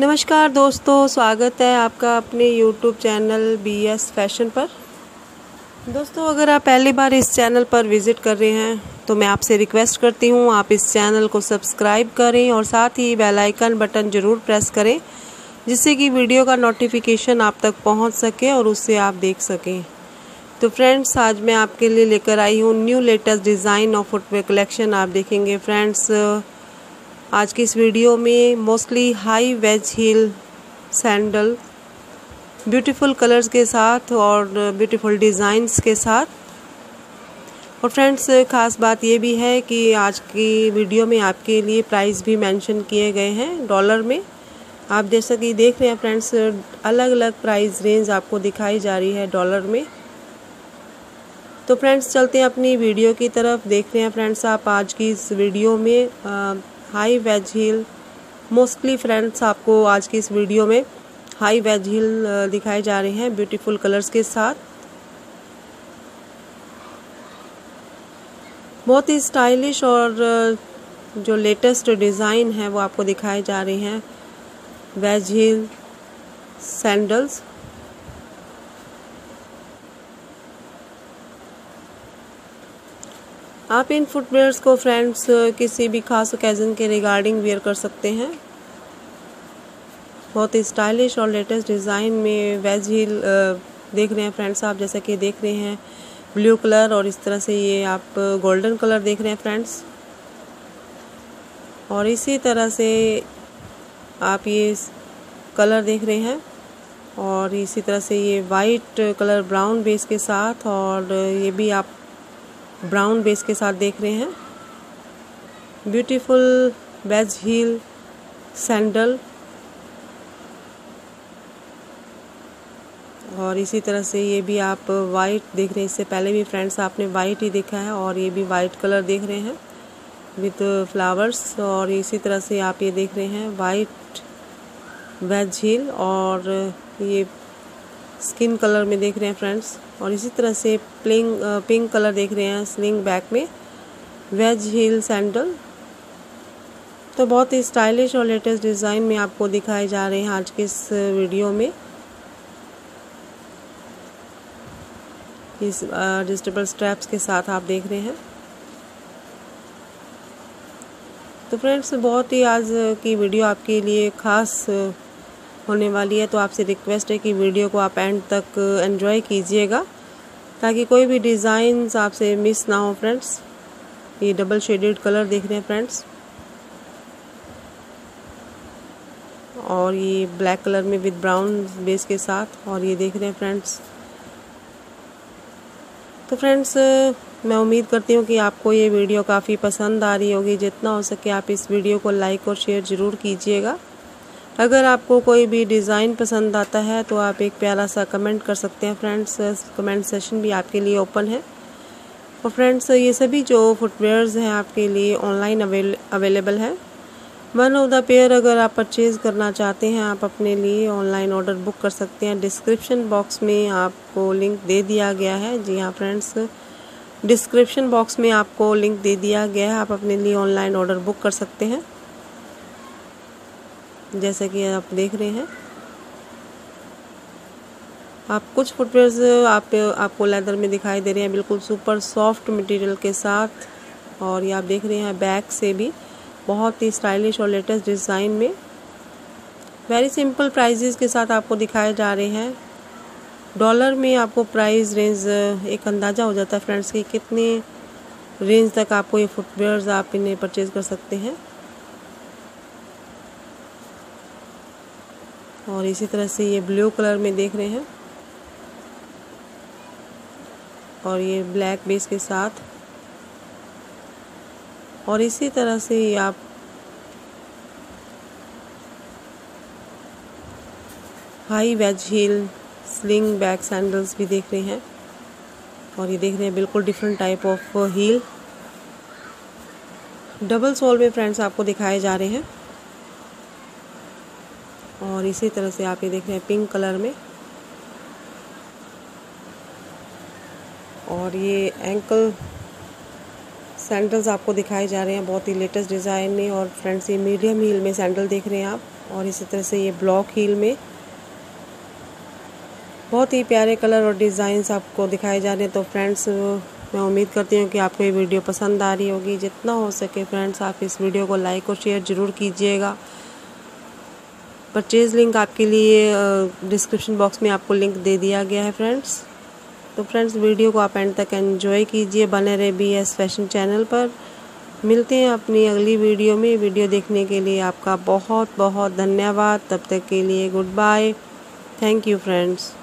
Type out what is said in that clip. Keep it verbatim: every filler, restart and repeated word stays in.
नमस्कार दोस्तों, स्वागत है आपका अपने YouTube channel B S fashion पर। दोस्तों, अगर आप पहली बार इस चैनल पर विज़िट कर रहे हैं तो मैं आपसे रिक्वेस्ट करती हूँ आप इस चैनल को सब्सक्राइब करें और साथ ही बेल आइकन बटन ज़रूर प्रेस करें, जिससे कि वीडियो का नोटिफिकेशन आप तक पहुँच सके और उससे आप देख सकें। तो फ्रेंड्स, आज मैं आपके लिए लेकर आई हूँ new latest design of footwear collection. आप देखेंगे फ्रेंड्स, आज की इस वीडियो में mostly high wedge heel sandal beautiful colours के साथ और ब्यूटीफुल डिज़ाइंस के साथ। और फ्रेंड्स, ख़ास बात ये भी है कि आज की वीडियो में आपके लिए प्राइस भी मेंशन किए गए हैं डॉलर में। आप जैसा कि देख रहे हैं फ्रेंड्स, अलग अलग प्राइस रेंज आपको दिखाई जा रही है डॉलर में। तो फ्रेंड्स, चलते हैं अपनी वीडियो की तरफ। देख रहे हैं फ्रेंड्स, आप आज की इस वीडियो में आ, high wedge heel mostly friends आपको आज की इस वीडियो में हाई वेज हील दिखाए जा रहे हैं ब्यूटीफुल कलर्स के साथ। बहुत ही स्टाइलिश और जो लेटेस्ट डिज़ाइन है वो आपको दिखाए जा रहे हैं वेज हील सैंडल्स। आप इन फुटवेयर्स को फ्रेंड्स किसी भी खास ओकेज़न के रिगार्डिंग वेयर कर सकते हैं। बहुत ही स्टाइलिश और लेटेस्ट डिज़ाइन में वेज हील देख रहे हैं फ्रेंड्स आप, जैसा कि देख रहे हैं ब्लू कलर और इस तरह से ये आप गोल्डन कलर देख रहे हैं फ्रेंड्स। और इसी तरह से आप ये कलर देख रहे हैं और इसी तरह से ये वाइट कलर ब्राउन बेस के साथ, और ये भी आप ब्राउन बेस के साथ देख रहे हैं ब्यूटीफुल वेज हील सैंडल। और इसी तरह से ये भी आप वाइट देख रहे हैं। इससे पहले भी फ्रेंड्स आपने वाइट ही देखा है और ये भी वाइट कलर देख रहे हैं विद फ्लावर्स। और इसी तरह से आप ये देख रहे हैं वाइट वेज हील और ये स्किन कलर में देख रहे हैं फ्रेंड्स। और इसी तरह से प्लिंग पिंक कलर देख रहे हैं स्लिंग बैक में वेज हील सैंडल। तो बहुत ही स्टाइलिश और लेटेस्ट डिज़ाइन में आपको दिखाए जा रहे हैं आज के इस वीडियो में। इस एडजस्टेबल स्ट्रैप्स के साथ आप देख रहे हैं। तो फ्रेंड्स, बहुत ही आज की वीडियो आपके लिए ख़ास होने वाली है, तो आपसे रिक्वेस्ट है कि वीडियो को आप एंड तक एंजॉय कीजिएगा ताकि कोई भी डिज़ाइंस आपसे मिस ना हो फ्रेंड्स। ये डबल शेडेड कलर देख रहे हैं फ्रेंड्स और ये ब्लैक कलर में विद ब्राउन बेस के साथ, और ये देख रहे हैं फ्रेंड्स। तो फ्रेंड्स, मैं उम्मीद करती हूँ कि आपको ये वीडियो काफ़ी पसंद आ रही होगी। जितना हो सके आप इस वीडियो को लाइक और शेयर ज़रूर कीजिएगा। अगर आपको कोई भी डिज़ाइन पसंद आता है तो आप एक प्यारा सा कमेंट कर सकते हैं फ्रेंड्स। कमेंट सेशन भी आपके लिए ओपन है। और फ्रेंड्स, ये सभी जो फुटवेयर्स हैं आपके लिए ऑनलाइन अवेल अवेलेबल है। वन ऑफ द पेयर अगर आप परचेज़ करना चाहते हैं, आप अपने लिए ऑनलाइन ऑर्डर बुक कर सकते हैं। डिस्क्रिप्शन बॉक्स में आपको लिंक दे दिया गया है। जी हाँ फ्रेंड्स, डिस्क्रिप्शन बॉक्स में आपको लिंक दे दिया गया है। आप अपने लिए ऑनलाइन ऑर्डर बुक कर सकते हैं, जैसे कि आप देख रहे हैं। आप कुछ फुटवेयर्स आप आपको लेदर में दिखाई दे रहे हैं बिल्कुल सुपर सॉफ्ट मटेरियल के साथ। और ये आप देख रहे हैं बैक से भी बहुत ही स्टाइलिश और लेटेस्ट डिज़ाइन में वेरी सिंपल प्राइजेस के साथ आपको दिखाए जा रहे हैं डॉलर में। आपको प्राइस रेंज एक अंदाज़ा हो जाता है फ्रेंड्स कि कितने रेंज तक आपको ये फुटवेयर्स आप इन्हें परचेज़ कर सकते हैं। और इसी तरह से ये ब्लू कलर में देख रहे हैं और ये ब्लैक बेस के साथ। और इसी तरह से ये आप high wedge heel sling back sandals भी देख रहे हैं। और ये देख रहे हैं बिल्कुल different type of heel double sole में फ्रेंड्स आपको दिखाए जा रहे हैं। और इसी तरह से आप ये देख रहे हैं पिंक कलर में। और ये एंकल सैंडल्स आपको दिखाए जा रहे हैं बहुत ही लेटेस्ट डिज़ाइन में। और फ्रेंड्स, ये मीडियम हील में सैंडल देख रहे हैं आप। और इसी तरह से ये ब्लॉक हील में बहुत ही प्यारे कलर और डिज़ाइंस आपको दिखाए जा रहे हैं। तो फ्रेंड्स, मैं उम्मीद करती हूँ कि आपको ये वीडियो पसंद आ रही होगी। जितना हो सके फ्रेंड्स, आप इस वीडियो को लाइक और शेयर ज़रूर कीजिएगा। परचेज़ लिंक आपके लिए डिस्क्रिप्शन बॉक्स में आपको लिंक दे दिया गया है फ्रेंड्स। तो फ्रेंड्स, वीडियो को आप एंड तक एंजॉय कीजिए, बने रहे बी एस फैशन चैनल पर। मिलते हैं अपनी अगली वीडियो में। वीडियो देखने के लिए आपका बहुत बहुत धन्यवाद। तब तक के लिए goodbye. Thank you friends.